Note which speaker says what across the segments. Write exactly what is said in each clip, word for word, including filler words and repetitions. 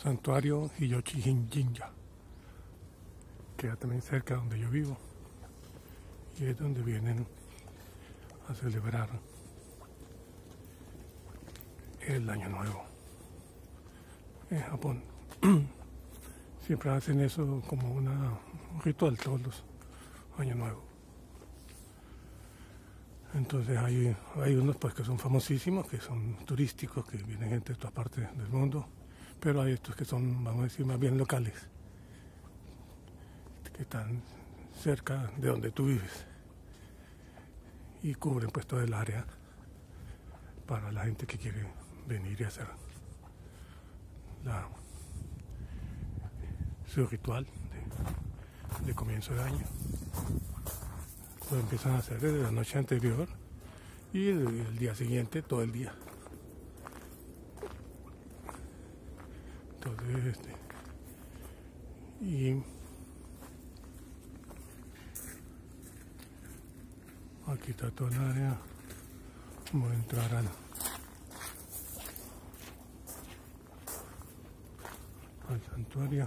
Speaker 1: Santuario Hiyochi-Jinja, queda también cerca de donde yo vivo, y es donde vienen a celebrar el Año Nuevo en Japón. Siempre hacen eso como una, un ritual todos los Años Nuevos. Entonces hay, hay unos pues que son famosísimos, que son turísticos, que vienen gente de todas partes del mundo, pero hay estos que son, vamos a decir, más bien locales, que están cerca de donde tú vives y cubren pues todo el área para la gente que quiere venir y hacer la, su ritual de, de comienzo de año. Lo empiezan a hacer desde la noche anterior y el, el día siguiente todo el día. Entonces, este, y aquí está toda el área. Vamos a entrar al, al santuario.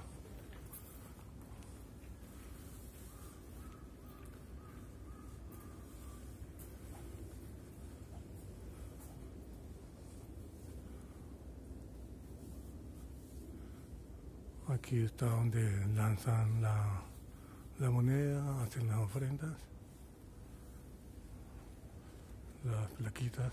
Speaker 1: Aquí está donde lanzan la, la moneda, hacen las ofrendas, las plaquitas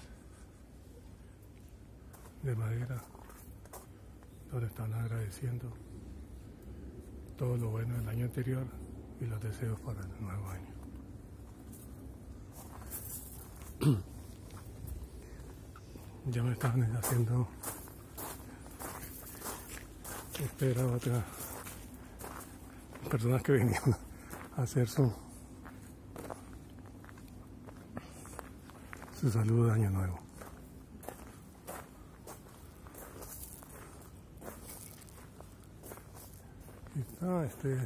Speaker 1: de madera, donde están agradeciendo todo lo bueno del año anterior y los deseos para el nuevo año. Ya me están haciendo espera otras personas que venían a hacer su su saludo de año nuevo. Aquí está este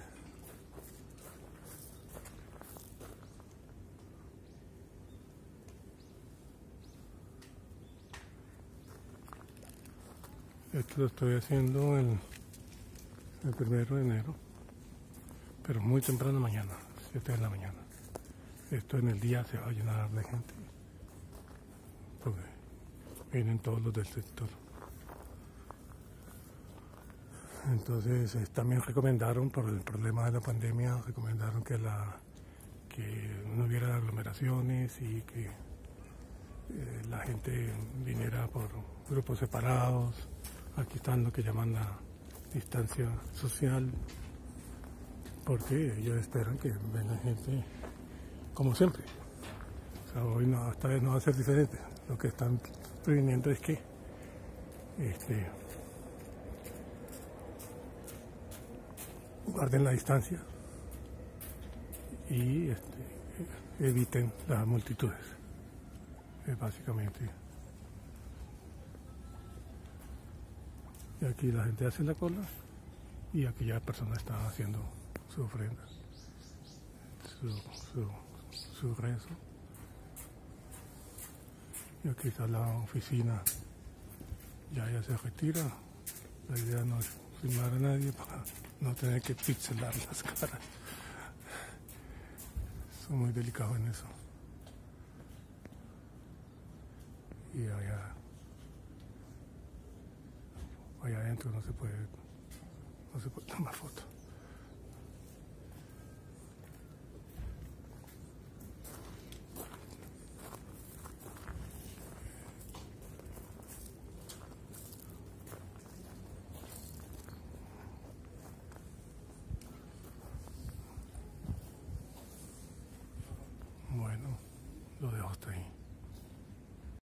Speaker 1: esto lo estoy haciendo el el primero de enero, pero muy temprano mañana, siete de la mañana. Esto en el día se va a llenar de gente, porque vienen todos los del sector. Entonces eh, también recomendaron, por el problema de la pandemia, recomendaron que, la, que no hubiera aglomeraciones y que eh, la gente viniera por grupos separados. Aquí están lo que llaman la distancia social, porque ellos esperan que venga gente como siempre. O sea, hoy no, esta vez no va a ser diferente. Lo que están previniendo es que este, guarden la distancia y este, eviten las multitudes. Es básicamente. Y aquí la gente hace la cola y aquella persona está haciendo su ofrenda, su, su, su rezo. Y aquí está la oficina, ya ya se retira. La idea no es filmar a nadie para no tener que pixelar las caras. Son muy delicados en eso. Y allá allá adentro no se puede no se puede tomar foto. Bueno, lo dejo hasta ahí.